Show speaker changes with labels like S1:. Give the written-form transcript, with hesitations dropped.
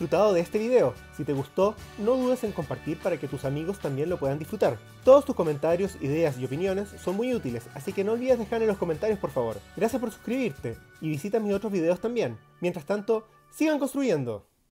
S1: disfrutado de este video. Si te gustó, no dudes en compartir para que tus amigos también lo puedan disfrutar. Todos tus comentarios, ideas y opiniones son muy útiles, así que no olvides dejar en los comentarios por favor. Gracias por suscribirte y visita mis otros videos también. Mientras tanto, sigan construyendo.